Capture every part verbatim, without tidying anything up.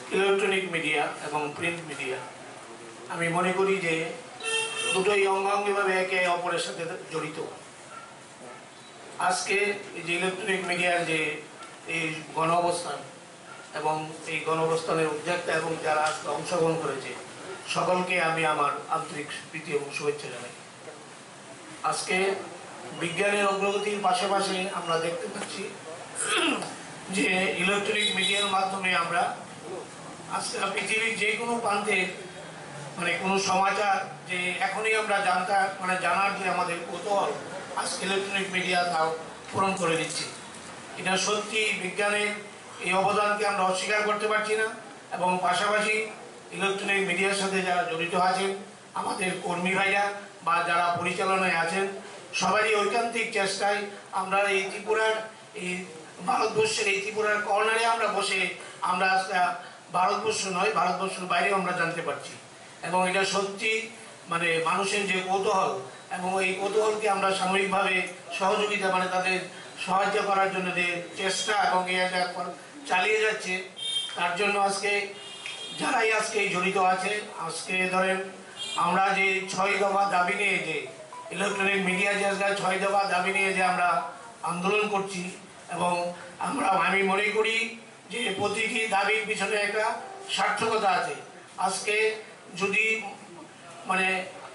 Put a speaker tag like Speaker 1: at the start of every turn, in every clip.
Speaker 1: Electronic media এবং print media আমি মনে করি যে দুটোই অঙ্গাঙ্গিভাবে একে অপরের সাথে জড়িত। আজকে এই যে ইলেকট্রনিক মিডিয়ার যে এই গণ অবস্থান এবং এই গণ অবস্থানের উদ্যোক্তা এবং যারা আজকে অংশগ্রহণ করেছে সকলকে আমি আমার আন্তরিক প্রীতি এবং শুভেচ্ছা জানাই। আজকে বিজ্ঞানের অগ্রগতির পাশাপাশি আমরা দেখতে পাচ্ছি যে ইলেকট্রনিক মিডিয়ার মাধ্যমে আমরা আজকে পৃথিবীর যে কোনো প্রান্তে মানে কোনো সমাচার যে এখনই আমরা জানতে মানে জানার যে আমাদের কৌতূহল আজকে ইলেকট্রনিক মিডিয়া তাও পূরণ করে দিচ্ছে। এটা সত্যি বিজ্ঞানের এই অবদানকে আমরা অস্বীকার করতে পারছি না এবং পাশাপাশি ইলেকট্রনিক মিডিয়ার সাথে যারা জড়িত আছেন আমাদের কর্মী ভাইরা বা যারা পরিচালনায় আছেন সবারই ঐকান্তিক চেষ্টায় আমরা এই ত্রিপুরার এই ভারতবর্ষের এই ত্রিপুরার কর্নারে আমরা বসে আমরা ভারতবর্ষ নয় ভারতবর্ষের বাইরেও আমরা জানতে পারছি এবং এটা সত্যি মানে মানুষের যে কৌতূহল এবং এই কৌতূহলকে আমরা সাময়িকভাবে সহযোগিতা মানে তাদের সাহায্য করার জন্য যে চেষ্টা এবং চালিয়ে যাচ্ছে তার জন্য আজকে যারাই আজকে জড়িত আছে আজকে ধরেন আমরা যে ছয় দফা দাবি নিয়ে যে ইলেকট্রনিক মিডিয়া যে ছয় দফা দাবি নিয়ে যে আমরা আন্দোলন করছি এবং আমরা আমি মনে করি যে প্রতিটি দাবির পিছনে একটা সার্থকতা আছে। আজকে যদি মানে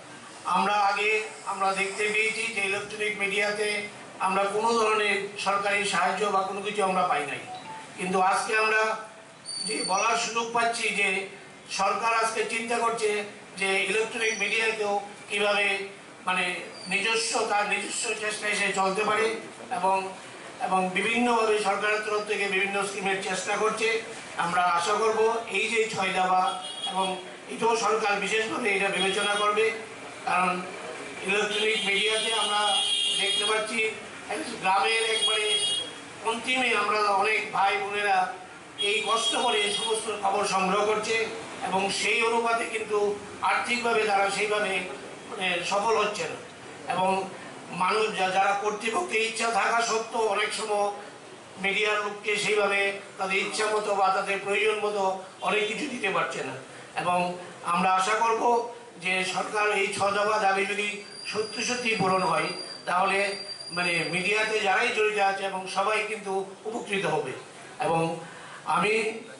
Speaker 1: আমরা আগে আমরা দেখতে পেয়েছি যে ইলেকট্রনিক মিডিয়াতে আমরা কোনো ধরনের সরকারি সাহায্য বা কোনো কিছু আমরা পাই নাই, কিন্তু আজকে আমরা যে বলার সুযোগ পাচ্ছি যে সরকার আজকে চিন্তা করছে যে ইলেকট্রনিক মিডিয়াকেও কিভাবে মানে নিজস্ব তার নিজস্ব চেষ্টায় সে চলতে পারে এবং এবং বিভিন্নভাবে সরকারের তরফ থেকে বিভিন্ন স্কিমের চেষ্টা করছে। আমরা আশা করব এই যে ছয় দফা এবং এটাও সরকার বিশেষভাবে এটা বিবেচনা করবে, কারণ ইলেকট্রনিক মিডিয়াতে আমরা দেখতে পাচ্ছি গ্রামের একবারে অন্তিমে আমরা অনেক ভাই বোনেরা এই কষ্ট করে এই সমস্ত খবর সংগ্রহ করছে এবং সেই অনুপাতে কিন্তু আর্থিকভাবে তারা সেইভাবে মানে সফল হচ্ছে না এবং মানুষ যারা কর্তৃপক্ষের ইচ্ছা থাকা সত্ত্বেও অনেক সময় মিডিয়ার লোককে সেইভাবে তাদের ইচ্ছা মতো বা তাদের প্রয়োজন মতো অনেক কিছু দিতে পারছে না এবং আমরা আশা করব যে সরকার এই ছ দফা দাবি যদি সত্যি সত্যি পূরণ হয় তাহলে মানে মিডিয়াতে যারাই জড়িত আছে এবং সবাই কিন্তু উপকৃত হবে। এবং আমি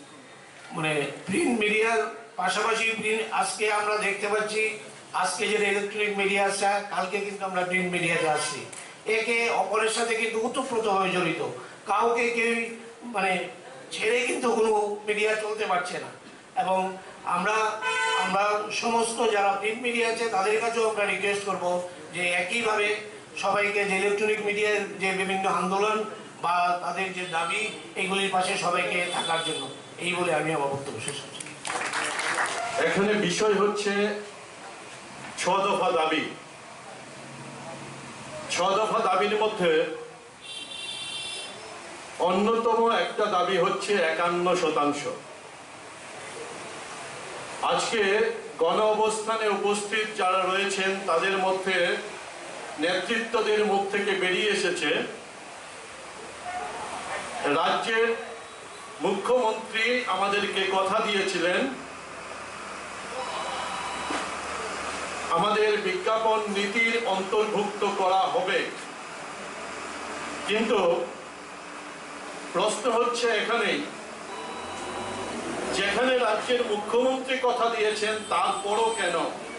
Speaker 1: মানে প্রিন্ট মিডিয়ার পাশাপাশি প্রিন্ট আজকে আমরা দেখতে পাচ্ছি আজকে যেটা ইলেকট্রনিক মিডিয়া আসছে কালকে কিন্তু আমরা প্রিন্ট মিডিয়াতে আসছি, একে অপরের সাথে কিন্তু ওতপ্রোতভাবে জড়িত, কাউকে কেউ মানে ছেড়ে কিন্তু কোনো মিডিয়া চলতে পারছে না এবং আমরা আমরা সমস্ত যারা প্রিন্ট মিডিয়া আছে তাদের কাছেও আমরা রিকোয়েস্ট করব যে একইভাবে সবাইকে যে ইলেকট্রনিক মিডিয়ার যে বিভিন্ন আন্দোলন বা তাদের যে দাবি এগুলির পাশে সবাইকে থাকার জন্য, এই বলে আমি আমার বক্তব্য শেষ করছি।
Speaker 2: এখানে বিষয় হচ্ছে ছ দফা দাবি। ছ দফা দাবির মধ্যে অন্যতম একটা দাবি হচ্ছে একান্ন শতাংশ। আজকে গণ অবস্থানে উপস্থিত যারা রয়েছেন তাদের মধ্যে নেতৃত্বদের মুখ থেকে বেরিয়ে এসেছে রাজ্যের মুখ্যমন্ত্রী আমাদেরকে কথা দিয়েছিলেন আমাদের বিজ্ঞাপন নীতির অন্তর্ভুক্ত করা হবে, কিন্তু প্রশ্ন হচ্ছে এখানেই যেখানে রাজ্যের মুখ্যমন্ত্রী কথা দিয়েছেন তারপরও কেন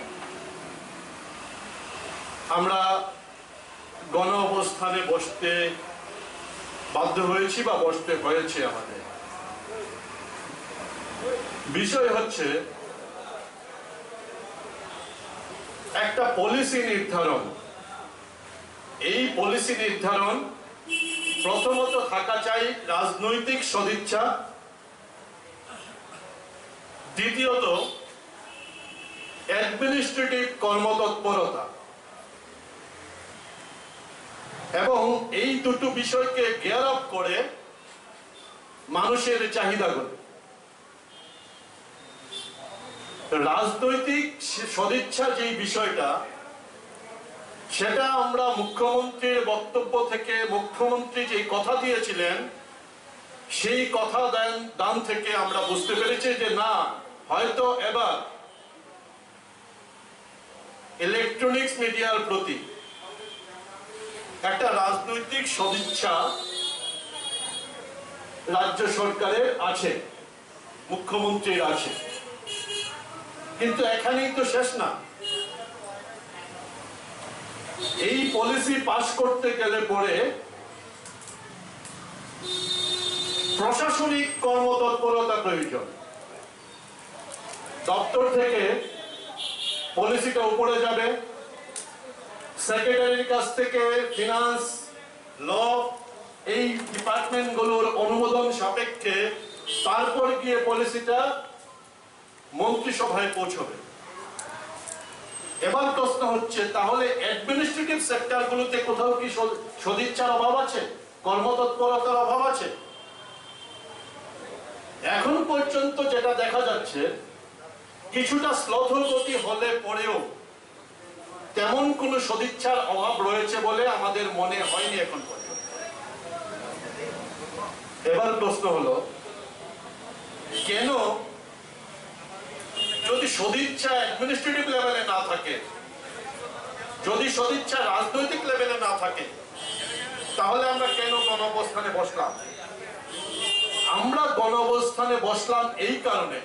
Speaker 2: আমরা গণ অবস্থানে বসতে বাধ্য হয়েছি বা বসতে হয়েছে। আমাদের বিষয় হচ্ছে একটা পলিসি নির্ধারণ। এই পলিসি নির্ধারণ প্রথমত থাকা চাই রাজনৈতিক সদিচ্ছা, দ্বিতীয়ত অ্যাডমিনিস্ট্রেটিভ কর্মতৎপরতা এবং এই দুটো বিষয়কে গিয়ার আপ করে মানুষের চাহিদাগুলো। রাজনৈতিক সদিচ্ছা যে বিষয়টা সেটা আমরা মুখ্যমন্ত্রীর বক্তব্য থেকে মুখ্যমন্ত্রী যে কথা দিয়েছিলেন সেই কথা দান দান থেকে আমরা বুঝতে পেরেছি যে না, হয়তো এবার ইলেকট্রনিক্স মিডিয়ার প্রতি একটা রাজনৈতিক সদিচ্ছা রাজ্য সরকারের আছে, মুখ্যমন্ত্রীর আছে, কিন্তু এখানেই তো শেষ না। এই পলিসি পাস করতে গেলে পরে প্রশাসনিক কর্মতৎপরতা প্রয়োজন। দপ্তর থেকে পলিসিটা উপরে যাবে, সেক্রেটারির কাছ থেকে ফিনান্স, ল, এই ডিপার্টমেন্টগুলোর অনুমোদন সাপেক্ষে তারপর গিয়ে পলিসিটা মন্ত্রিসভায় পৌঁছবে। এবার প্রশ্ন হচ্ছে, তাহলে অ্যাডমিনিস্ট্রেটিভ সেক্টরগুলোতে কোথাও কি সদিচ্ছার অভাব আছে, কর্মতৎপরতার অভাব আছে? এখন পর্যন্ত যেটা দেখা যাচ্ছে, কিছুটা শ্লথগতি হলে পরেও তেমন কোনো সদিচ্ছার অভাব রয়েছে বলে আমাদের মনে হয়নি এখন পর্যন্ত। এবার প্রশ্ন হলো, কেন যদি সদিচ্ছা অ্যাডমিনিস্ট্রেটিভ লেভেলে না থাকে, যদি সদিচ্ছা রাজনৈতিক লেভেলে না থাকে, তাহলে আমরা কেন গণঅবস্থানে বসলাম? আমরা গণঅবস্থানে বসলাম এই কারণে,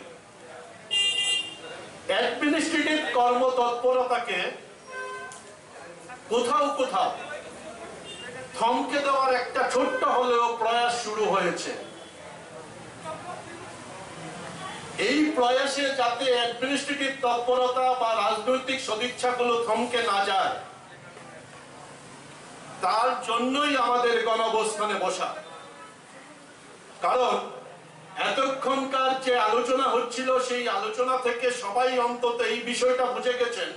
Speaker 2: অ্যাডমিনিস্ট্রেটিভ কর্মতৎপরতাকে কোথাও কোথাও থমকে দেওয়ার একটা ছোট্ট হলেও প্রয়াস শুরু হয়েছে। এই প্রয়াসে যাতে অ্যাডমিনিস্ট্রেটিভ তৎপরতা বা রাজনৈতিক সদিচ্ছাগুলো থমকে না যায়, তার জন্যই আমাদের গণঅবস্থানে বসা। কারণ এতক্ষণকার যে আলোচনা হচ্ছিল, সেই আলোচনা থেকে সবাই অন্তত এই বিষয়টা বুঝে গেছেন,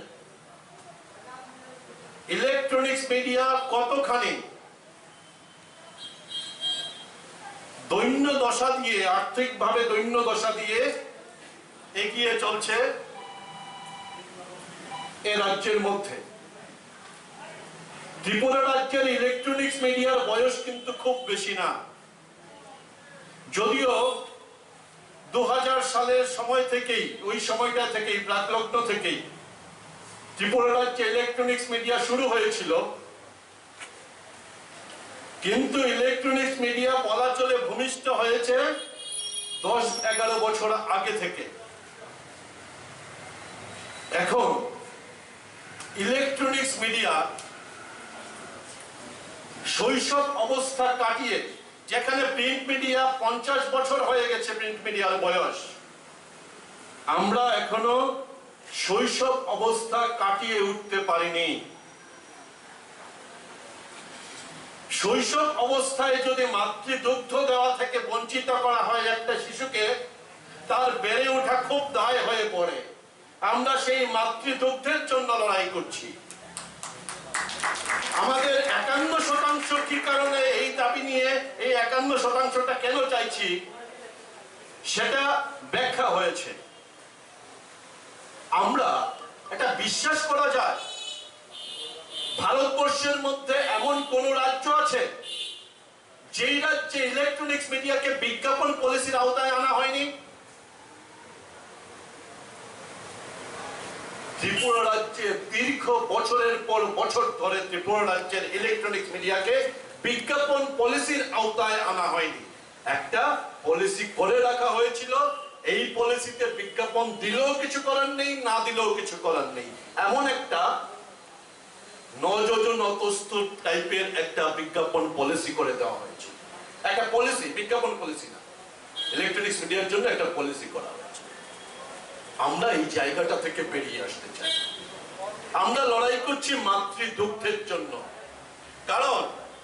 Speaker 2: ইলেকট্রনিক্স মিডিয়া কতখানি দৈন্য দশা দিয়ে, আর্থিকভাবে দৈন্য দশা দিয়ে এগিয়ে চলছে এ রাজ্যের মধ্যে। ত্রিপুরা রাজ্যের ইলেকট্রনিক্স মিডিয়ার বয়স কিন্তু খুব বেশি না, যদিও দু হাজার সালের সময় থেকেই, ওই সময়টা থেকেই, প্রাকলগ্ন থেকেই ত্রিপুরা রাজ্যে ইলেকট্রনিক্স মিডিয়া শুরু হয়েছিল, কিন্তু ইলেকট্রনিক্স মিডিয়া বলা চলে ভূমিষ্ঠ হয়েছে দশ এগারো বছর আগে থেকে। এখন ইলেকট্রনিক্স মিডিয়া শৈশব অবস্থা কাটিয়ে, যেখানে প্রিন্ট মিডিয়া পঞ্চাশ বছর হয়ে গেছে, প্রিন্ট মিডিয়ার বয়স, আমরা এখনো শৈশব অবস্থা কাটিয়ে উঠতে পারিনি। শৈশব অবস্থায় যদি মাতৃদুগ্ধ দেওয়া থেকে বঞ্চিত করা হয় একটা শিশুকে, তার বেড়ে ওঠা খুব দায় হয়ে পড়ে। আমরা সেই মাতৃদুগ্ধের জন্য লড়াই করছি। আমাদের একান্ন শতাংশ কি কারণে এই দাবি নিয়ে, এই একান্ন শতাংশটা কেন চাইছি, সেটা ব্যাখ্যা হয়েছে। আমরা এটা বিশ্বাস করা যায়, ভারতবর্ষের মধ্যে এমন কোন রাজ্য আছে যেই রাজ্যে ইলেকট্রনিক্স মিডিয়াকে বিজ্ঞাপন পলিসির আওতায় আনা হয়নি? ত্রিপুরা রাজ্যে দীর্ঘ বছরের পর বছর ধরে ত্রিপুরা রাজ্যের ইলেকট্রনিক্স মিডিয়াকে বিজ্ঞাপন পলিসির আওতায় আনা হয়নি। একটা পলিসি করে রাখা হয়েছিল, এই পলিসিতে বিজ্ঞাপন দিলেও কিছু করার নেই, না দিলেও কিছু করার নেই, এমন একটা নযোজন অতস্তুর টাইপের একটা বিজ্ঞাপন পলিসি করে দেওয়া হয়েছে। একটা পলিসি, বিজ্ঞাপন পলিসি না, ইলেকট্রনিক্স মিডিয়ার জন্য একটা পলিসি করা হয়েছে। আমরা এই জায়গাটা থেকে বেরিয়ে আসতে চাই। আমরা লড়াই করছি মাতৃদুগ্ধের জন্য, কারণ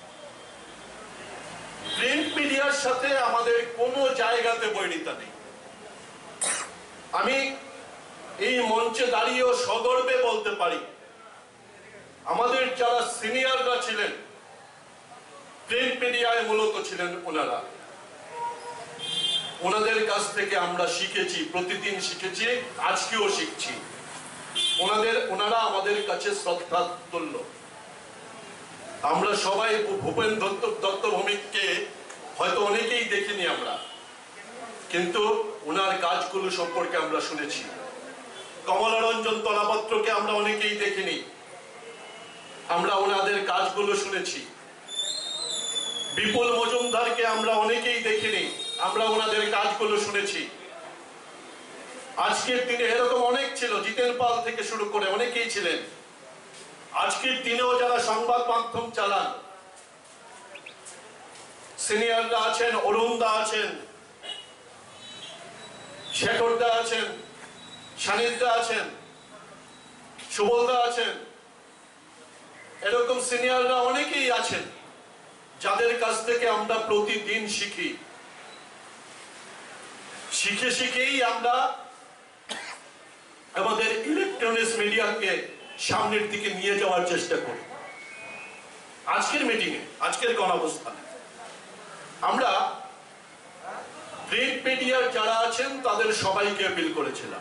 Speaker 2: প্রিন্ট মিডিয়ার সাথে আমাদের কোনো জায়গাতে বৈরিতা নেই। আমি এই মঞ্চে দাঁড়িয়েও সগর্বে বলতে পারি, আমাদের যারা সিনিয়ররা ছিলেন, প্রিন্ট মিডিয়ায় মূলত ছিলেন ওনারা, ওনাদের কাছ থেকে আমরা শিখেছি, প্রতিদিন শিখেছি, আজকেও শিখছি। ওনাদের ওনারা আমাদের কাছে শ্রদ্ধা তুল্য। আমরা সবাই ভূপেন দত্ত দত্ত ভৌমিককে হয়তো অনেকেই দেখিনি আমরা, কিন্তু ওনার কাজগুলো সম্পর্কে আমরা শুনেছি। কমলারঞ্জন তলাপত্রকে আমরা অনেকেই দেখিনি, আমরা ওনাদের কাজগুলো শুনেছি। বিপুল মজুমদারকে আমরা অনেকেই দেখিনি, আমরা ওনাদের কাজগুলো শুনেছি। আজকের দিনে এরকম অনেক ছিল, জিতেন পাল থেকে শুরু করে অনেকেই ছিলেন। আজকের দিনেও যারা সংবাদ মাধ্যম চালান, সিনিয়ররা আছেন, অরুণদা আছেন, শেখরদা আছেন, সানিদা আছেন, সুবলদা আছেন, এরকম সিনিয়ররা অনেকেই আছেন যাদের কাছ থেকে আমরা প্রতিদিন শিখি। শিখে শিখেই আমরা আমাদের ইলেকট্রনিক্স মিডিয়াকে সামনের দিকে নিয়ে যাওয়ার চেষ্টা করি। আজকের মিটিংয়ে, আজকের গণঅবস্থানে আমরা প্রিন্ট মিডিয়ার যারা আছেন তাদের সবাইকে অ্যাপিল করেছিলাম।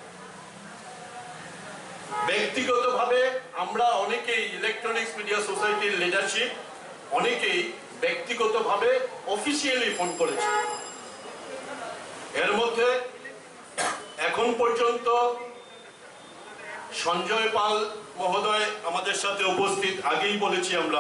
Speaker 2: ব্যক্তিগতভাবে আমরা অনেকেই ইলেকট্রনিক্স মিডিয়া সোসাইটির লিডারশিপ অনেকেই ব্যক্তিগতভাবে অফিসিয়ালি ফোন করেছে। এর মধ্যে এখন পর্যন্ত সঞ্জয় পাল মহোদয় আমাদের সাথে উপস্থিত, আগেই বলেছি আমরা।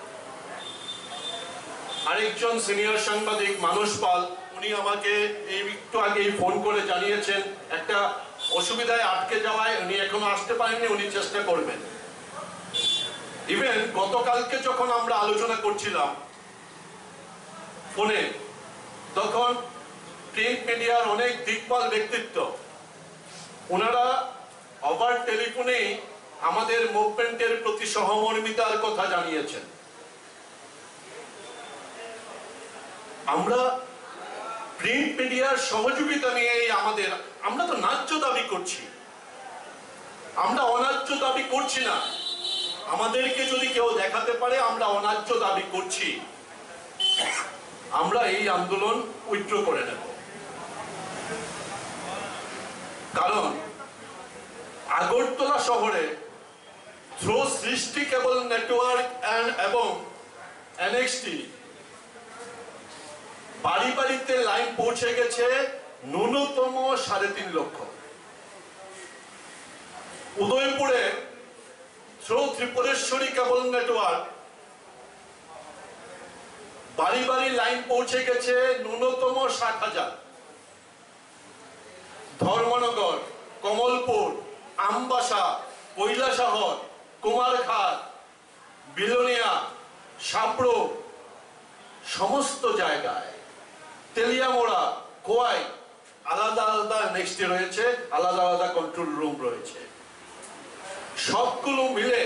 Speaker 2: আরেকজন সিনিয়র সাংবাদিক মানস পাল, উনি আমাকে এই একটু আগেই ফোন করে জানিয়েছেন একটা অসুবিধায় আটকে যাওয়ায় উনি এখনো আসতে পারেননি, উনি চেষ্টা করবেন। ইভেন গতকালকে যখন আমরা আলোচনা করছিলাম ফোনে, তখন প্রিন্ট মিডিয়ার অনেক দিকপাল ব্যক্তিত্ব ওনারা ওভার টেলিফোনে আমাদের মুভমেন্টের প্রতি সহমর্মিতার কথা জানিয়েছেন। আমরা প্রিন্ট মিডিয়ার সহযোগিতা নিয়ে আমাদের, আমরা তো ন্যায্য দাবি করছি, আমরা অন্যায্য দাবি করছি না। আমাদেরকে যদি কেউ দেখাতে পারে আমরা অন্যায্য দাবি করছি, আমরা এই আন্দোলন উইথড্র করে নেব। কারণ আগরতলা শহরে থ্রু সৃষ্টি কেবল নেটওয়ার্ক এবং এনএক্সটি বাড়ি বাড়িতে লাইন পৌঁছে গেছে ন্যূনতম সাড়ে তিন লক্ষ। উদয়পুরে থ্রু ত্রিপুরেশ্বরী কেবল নেটওয়ার্ক বাড়ি বাড়ি লাইন পৌঁছে গেছে ন্যূনতম ষাট হাজার। ধর্মনগর, কমলপুর, আমবাসা, কৈলাসহর, কুমারঘাট, বিলোনিয়া, সাপড়ো, সমস্ত জায়গায়, তেলিয়ামোড়া, খোয়াই আলাদা আলাদা নেক্সট রয়েছে, আলাদা আলাদা কন্ট্রোল রুম রয়েছে। সবগুলো মিলে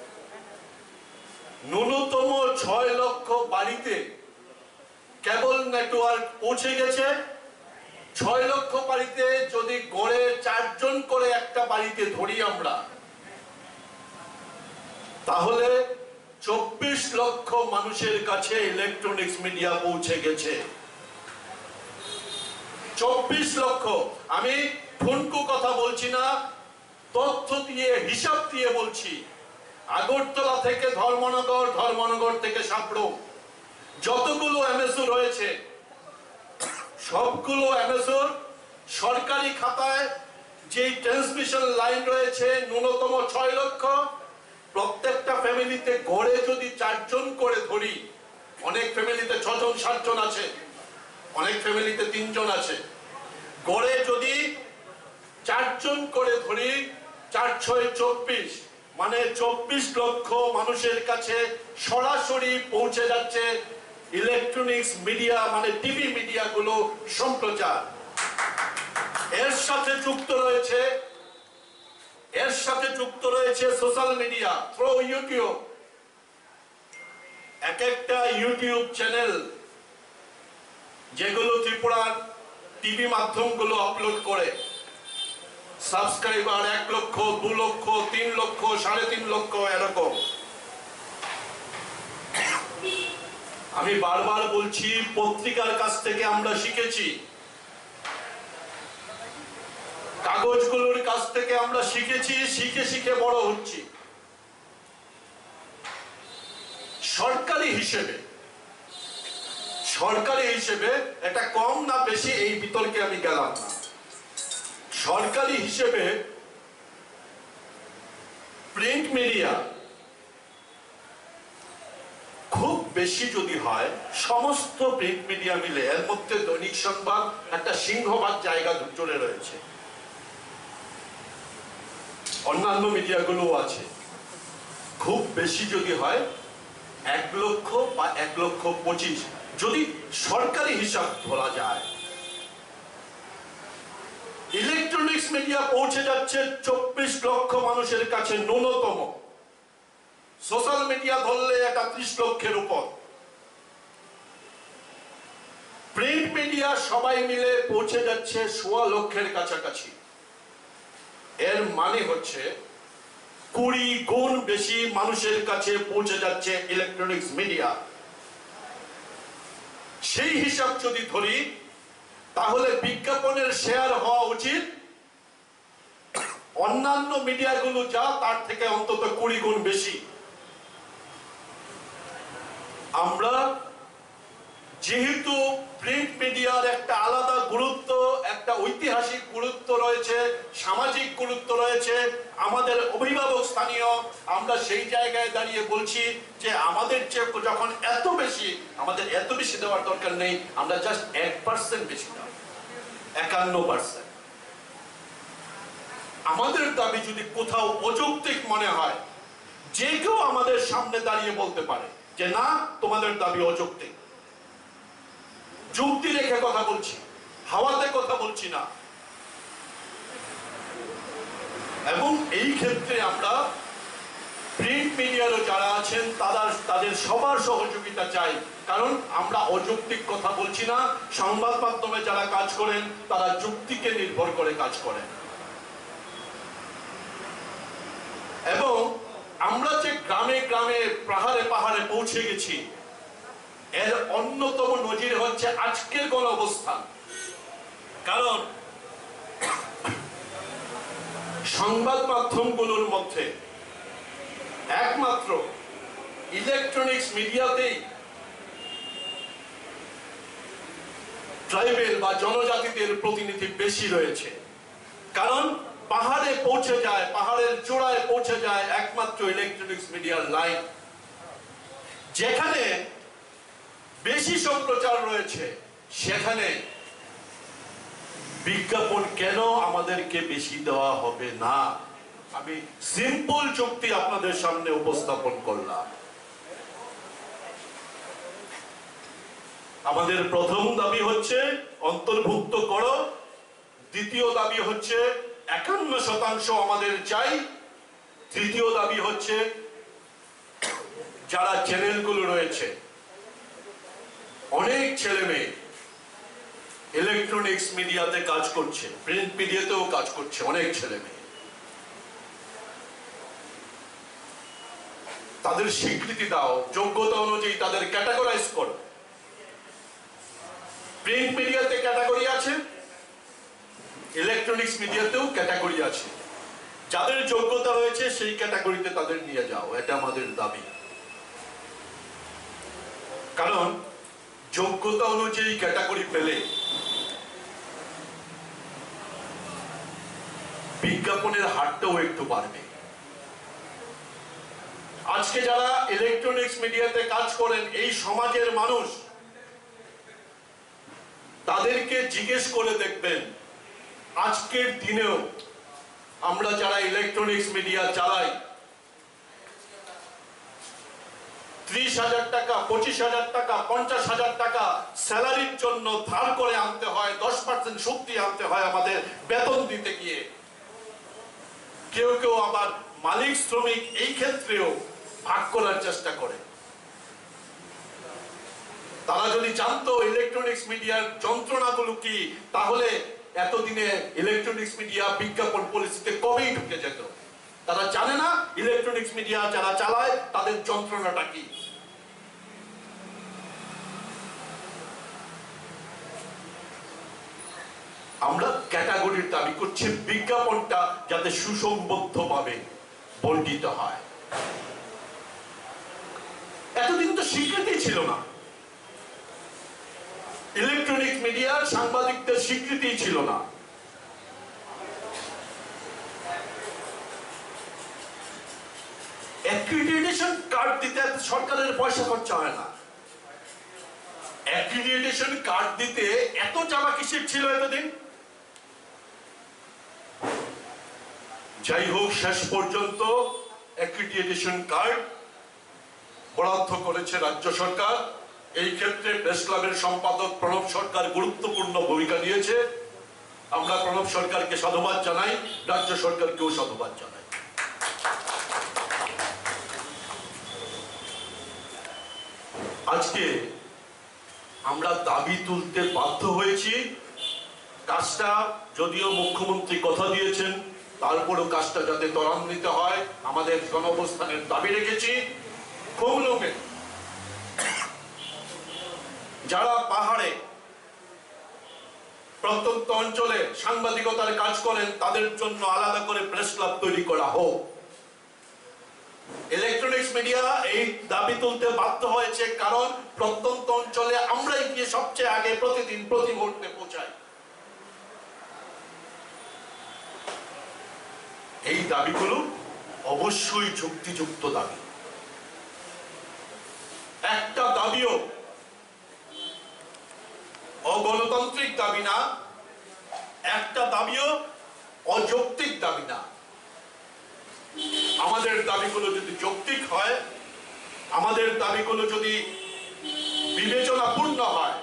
Speaker 2: ন্যূনতম ছয় লক্ষ বাড়িতে কেবল নেটওয়ার্ক পৌঁছে গেছে। ছয় লক্ষ বাড়িতে যদি গড়ে চারজন করে একটা বাড়িতে ধরি আমরা, তাহলে চব্বিশ লক্ষ মানুষের কাছে ইলেকট্রনিক্স মিডিয়া পৌঁছে গেছে। চব্বিশ লক্ষ, আমি ঠুনকু কথা বলছি না, তথ্য দিয়ে হিসাব দিয়ে বলছি। আগরতলা থেকে ধর্মনগর, ধর্মনগর থেকে সাপড়ো, যতগুলো এমএসও রয়েছে সবগুলো এমএসওর সরকারি খাতায় যে ট্রান্সমিশন লাইন রয়েছে ন্যূনতম ছয় লক্ষ। প্রত্যেকটা ফ্যামিলিতে গড়ে যদি চারজন করে ধরি, অনেক ফ্যামিলিতে ছজন সাতজন আছে, অনেক ফ্যামিলিতে তিনজন আছে, গড়ে যদি চারজন করে ধরি, চার ছয় চব্বিশ, মানে চব্বিশ লক্ষ মানুষের কাছে সরাসরি পৌঁছে যাচ্ছে ইলেকট্রনিক্স মিডিয়া, মানে টিভি মিডিয়া গুলো সম্প্রচার। এর সাথে যুক্ত রয়েছে এর সাথে যুক্ত রয়েছে সোশ্যাল মিডিয়া থ্রু ইউটিউব। এক একটা ইউটিউব চ্যানেল যেগুলো ত্রিপুরার টিভি মাধ্যমগুলো আপলোড করে, সাবস্ক্রাইবার এক লক্ষ, দু লক্ষ, তিন লক্ষ, সাড়ে তিন লক্ষ, এরকম। আমি বারবার বলছি, পত্রিকার কাছ থেকে আমরা শিখেছি, কাগজগুলোর কাছ থেকে আমরা শিখেছি, শিখে শিখে বড় হচ্ছি। সরকারি হিসেবে সরকারি হিসেবে এটা কম না বেশি এই বিতর্কে আমি গেলাম না। সরকারি হিসেবে প্রিন্ট মিডিয়া খুব বেশি যদি হয়, সমস্ত প্রিন্ট মিডিয়া মিলে, এর মধ্যে দৈনিক সংবাদ একটা সিংহভাগ জায়গা জুড়ে রয়েছে, অন্যান্য মিডিয়াগুলো আছে, খুব বেশি যদি হয় এক লক্ষ বা এক লক্ষ পঁচিশ, যদি সরকারি হিসাব ধরা যায়। ইলেকট্রনিক্স মিডিয়া পৌঁছে যাচ্ছে চব্বিশ লক্ষ মানুষের কাছে ন্যূনতম, সোশ্যাল মিডিয়া ধরলে এটা ত্রিশ লক্ষের উপর। প্রিন্ট মিডিয়া সবাই মিলে পৌঁছে যাচ্ছে সোয়া লক্ষের কাছাকাছি। এর মানে হচ্ছে কুড়ি গুণ বেশি মানুষের কাছে পৌঁছে যাচ্ছে ইলেকট্রনিক্স মিডিয়া। সেই হিসাব যদি ধরি, তাহলে বিজ্ঞাপনের শেয়ার হওয়া উচিত অন্যান্য মিডিয়াগুলো যা তার থেকে অন্তত কুড়ি গুণ বেশি। আমরা যেহেতু প্রিন্ট মিডিয়ার একটা আলাদা গুরুত্ব, একটা ঐতিহাসিক গুরুত্ব রয়েছে, সামাজিক গুরুত্ব রয়েছে, আমাদের অভিভাবক স্থানীয়, আমরা সেই জায়গায় দাঁড়িয়ে বলছি যে আমাদের চেয়ে যখন এত বেশি, আমাদের এত বেশি দেওয়ার দরকার নেই, আমরা জাস্ট এক পার্সেন্ট বেশি দাও, একান্ন পার্সেন্ট। আমাদের দাবি যদি কোথাও অযৌক্তিক মনে হয়, যে কেউ আমাদের সামনে দাঁড়িয়ে বলতে পারে যে না, তোমাদের দাবি অযৌক্তিক। যুক্তি রেখে কথা বলছি, হাওয়াতে কথা বলছি না। এবং এই ক্ষেত্রে আমরা প্রিন্ট মিডিয়ারও যারা আছেন তারা, তাদের সবার সহযোগিতা চাই, কারণ আমরা অযৌক্তিক কথা বলছি না। সংবাদ মাধ্যমে যারা কাজ করেন তারা যুক্তিকে নির্ভর করে কাজ করেন। এবং আমরা যে গ্রামে গ্রামে, পাহাড়ে পাহাড়ে পৌঁছে গেছি, এর অন্যতম নজির হচ্ছে আজকের গণঅবস্থান। কারণ সংবাদ মাধ্যমগুলোর মধ্যে একমাত্র ইলেকট্রনিক্স মিডিয়াতেই ট্রাইবেল বা জনজাতিদের প্রতিনিধি বেশি রয়েছে। কারণ পাহাড়ে পৌঁছে যায়, পাহাড়ের চূড়ায় পৌঁছে যায় একমাত্র ইলেকট্রনিক্স মিডিয়ার লাইন। যেখানে বেশি সম্প্রচার রয়েছে, সেখানে বিজ্ঞাপন কেন আমাদেরকে বেশি দেওয়া হবে না? আমি সিম্পল যুক্তি আপনাদের সামনে উপস্থাপন করলাম। আমাদের প্রথম দাবি হচ্ছে অন্তর্ভুক্ত করো, দ্বিতীয় দাবি হচ্ছে একান্ন শতাংশ আমাদের চাই, তৃতীয় দাবি হচ্ছে যারা চ্যানেলগুলো রয়েছে, অনেক ছেলে মেয়ে ইলেকট্রনিক্স মিডিয়াতে কাজ করছে, প্রিন্ট মিডিয়াতেও কাজ করছে, অনেক ছেলে মেয়ে, তাদের স্বীকৃতি দাও, যোগ্যতা অনুযায়ী তাদের ক্যাটাগরাইজ করো। প্রিন্ট মিডিয়াতে ক্যাটাগরি আছে, ইলেকট্রনিক্স মিডিয়াতেও ক্যাটাগরি আছে, যাদের যোগ্যতা রয়েছে সেই ক্যাটাগরিতে তাদের নিয়ে যাও, এটা আমাদের দাবি। কারণ যোগ্যতা অনুযায়ী ক্যাটাগরি পেলে বিজ্ঞাপনের হারটাও একটু বাড়বে। আজকে যারা ইলেকট্রনিক্স মিডিয়াতে কাজ করেন, এই সমাজের মানুষ, তাদেরকে জিজ্ঞেস করে দেখবেন, আজকের দিনেও আমরা যারা ইলেকট্রনিক্স মিডিয়া চালাই, ত্রিশ হাজার টাকা, পঁচিশ হাজার টাকা, পঞ্চাশ হাজার টাকা স্যালারির জন্য ধার করে আনতে হয়, দশ পার্সেন্ট সুদ দিয়ে আনতে হয় আমাদের বেতন দিতে গিয়ে। কেউ কেউ আবার মালিক শ্রমিক এই ক্ষেত্রেও ভাগ করার চেষ্টা করে। তারা যদি জানতো ইলেকট্রনিক্স মিডিয়ার যন্ত্রণাগুলো কি, তাহলে এতদিনে ইলেকট্রনিক্স মিডিয়া বিজ্ঞাপন পলিসিতে কবেই ঢুকে যেত। তারা জানে না ইলেকট্রনিক্স মিডিয়া যারা চালায় তাদের যন্ত্রণাটা কি। আমরা ক্যাটাগরির দাবি করছি, বিজ্ঞাপনটা যাতে সুসংবদ্ধভাবে বণ্টিত হয়। এতদিন তো স্বীকৃতি ছিল না, ইলেকট্রনিক মিডিয়ার সাংবাদিকদের স্বীকৃতি ছিল না। অ্যাক্রিডিটেশন কার্ড দিতে সরকারের পয়সা খরচা হয় না। অ্যাক্রিডিটেশন কার্ড দিতে এত চালাকি কিসের ছিল এতদিন? যাই হোক, শেষ পর্যন্ত অ্যাক্রিডিটেশন কার্ড বরাদ্দ করেছে রাজ্য সরকার। এই ক্ষেত্রে প্রেস ক্লাবের সম্পাদক প্রণব সরকার গুরুত্বপূর্ণ ভূমিকা নিয়েছে। আমরা প্রণব সরকারকে সাধুবাদ জানাই, রাজ্য সরকারকেও সাধুবাদ জানাই। আজকে আমরা দাবি তুলতে বাধ্য হয়েছি। কাজটা যদিও মুখ্যমন্ত্রী কথা দিয়েছেন, তারপরও কাজটা যাতে ত্বরান্বিত হয় আমাদের গণঅবস্থানের দাবি রেখেছি। খুমলুঙে যারা পাহাড়ে প্রত্যন্ত অঞ্চলে সাংবাদিকতার কাজ করেন তাদের জন্য আলাদা করে প্রেস ক্লাব তৈরি করা হোক। ইলেকট্রনিক্স মিডিয়া এই দাবি তুলতে বাধ্য হয়েছে কারণ প্রত্যন্ত অঞ্চলে আমরাই গিয়ে সবচেয়ে আগে প্রতিদিন প্রতি মুহূর্তে পৌঁছাই। এই দাবিগুলো অবশ্যই যুক্তিযুক্ত দাবি। একটা দাবিও অগণতান্ত্রিক দাবি না, একটা দাবিও অযৌক্তিক দাবি না। আমাদের দাবিগুলো যদি যৌক্তিক হয়, আমাদের দাবিগুলো যদি বিবেচনাপূর্ণ হয়,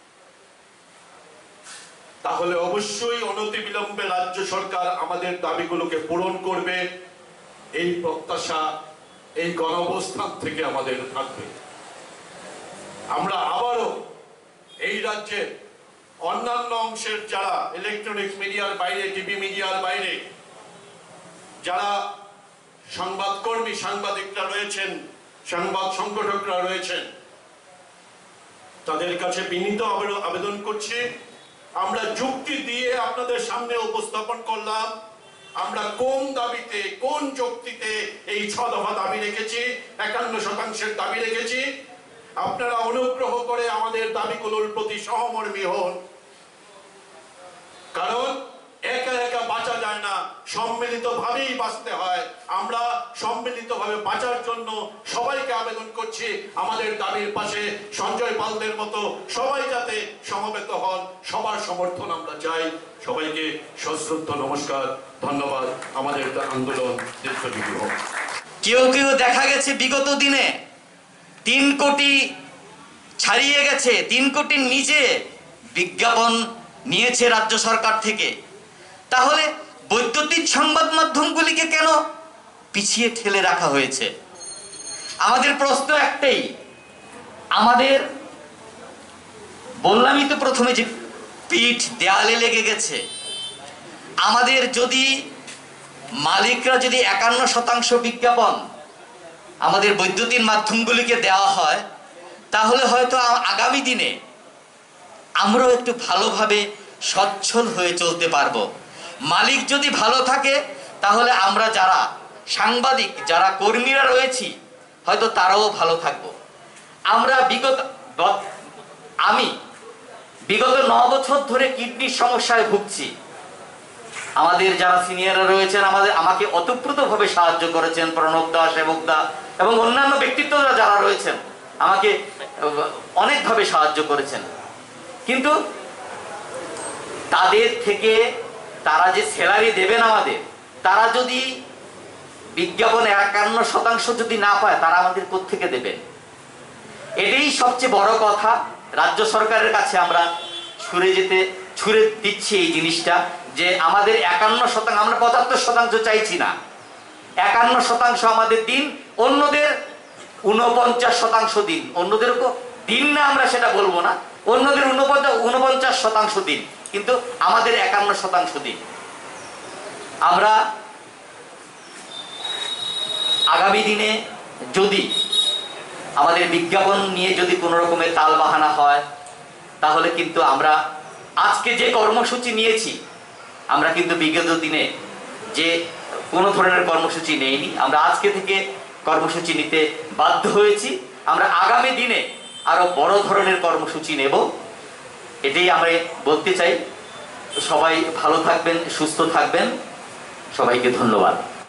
Speaker 2: তাহলে অবশ্যই অনতিবিলম্বে রাজ্য সরকার আমাদের দাবিগুলোকে পূরণ করবে। এই প্রত্যাশা এই গণঅবস্থান থেকে আমাদের থাকবে। আমরা আবারও এই রাজ্যের অন্যান্য অংশের যারা ইলেকট্রনিক্স মিডিয়ার বাইরে, টিভি মিডিয়ার বাইরে যারা সংবাদকর্মী সাংবাদিকরা রয়েছেন, সংবাদ সংগঠকরা রয়েছেন, তাদের কাছে বিনীত আবেদন করছি, আমরা যুক্তি দিয়ে আপনাদের সামনে উপস্থাপন করলাম আমরা কোন দাবিতে, কোন যুক্তিতে এই ছ দফা দাবি রেখেছি, একান্ন শতাংশের দাবি রেখেছি। আপনারা অনুগ্রহ করে আমাদের দাবিগুলোর প্রতি সহমর্মী হন, কারণ একা একা বাঁচা যায় না, সম্মিলিত ভাবেই বাঁচতে হয়। আমরা সম্মিলিত ভাবে বাঁচার জন্য সবাইকে আবেদন করছি আমাদের দাবির পাশে সঞ্জয় পালদের মতো সবাই যাতে সমবেত হন। সবার সমর্থন আমরা চাই। সবাইকে সশ্রদ্ধ নমস্কার, ধন্যবাদ। আমাদের আন্দোলন দীর্ঘজীবী হোক।
Speaker 3: কেউ কেউ দেখা গেছে বিগত দিনে তিন কোটি ছাড়িয়ে গেছে, তিন কোটির নিচে বিজ্ঞাপন নিয়েছে রাজ্য সরকার থেকে। তাহলে বৈদ্যুতিক সংবাদ মাধ্যমগুলিকে কেন পিছিয়ে ঠেলে রাখা হয়েছে? আমাদের প্রশ্ন একটাই, আমাদের বললামই তো প্রথমে যে পিঠ দেয়ালে লেগে গেছে। আমাদের যদি মালিকরা যদি একান্ন শতাংশ বিজ্ঞাপন আমাদের বৈদ্যুতিন মাধ্যমগুলিকে দেওয়া হয়, তাহলে হয়তো আগামী দিনে আমরাও একটু ভালোভাবে সচ্ছল হয়ে চলতে পারবো। মালিক যদি ভালো থাকে তাহলে আমরা যারা সাংবাদিক, যারা কর্মীরা রয়েছি, হয়তো তারাও ভালো থাকবো। আমরা বিগত আমি বিগত ন বছর ধরে কিডনির সমস্যায় ভুগছি। আমাদের যারা সিনিয়ররা রয়েছেন আমাদের আমাকে অতপ্রতভাবে সাহায্য করেছেন, প্রণব দা, সেবক দা এবং অন্যান্য ব্যক্তিত্বরা যারা রয়েছেন আমাকে অনেকভাবে সাহায্য করেছেন। কিন্তু তাদের থেকে তারা যে স্যালারি দেবেন আমাদের, তারা যদি বিজ্ঞাপন একান্ন শতাংশ যদি না পায়, তারা আমাদের কোত্থেকে দেবেন? এটাই সবচেয়ে বড় কথা। রাজ্য সরকারের কাছে আমরা ছুড়ে যেতে ছুড়ে দিচ্ছি এই জিনিসটা, যে আমাদের একান্ন শতাংশ, আমরা পঁচাত্তর শতাংশ চাইছি না, একান্ন শতাংশ আমাদের দিন, অন্যদের উনপঞ্চাশ শতাংশ দিন। অন্যদের দিন না, আমরা সেটা বলবো না, অন্যদের উনপঞ্চাশ উনপঞ্চাশ শতাংশ দিন, কিন্তু আমাদের একান্ন শতাংশ দিন। আমরা আগামী দিনে যদি আমাদের বিজ্ঞাপন নিয়ে যদি কোনো রকমের তাল বাহানা হয়, তাহলে কিন্তু আমরা আজকে যে কর্মসূচি নিয়েছি, আমরা কিন্তু বিগত দিনে যে কোনো ধরনের কর্মসূচি নেইনি, আমরা আজকে থেকে কর্মসূচি নিতে বাধ্য হয়েছি। আমরা আগামী দিনে আরো বড় ধরনের কর্মসূচি নেব। এটাই আমি বলতে চাই। সবাই ভালো থাকবেন, সুস্থ থাকবেন। সবাইকে ধন্যবাদ।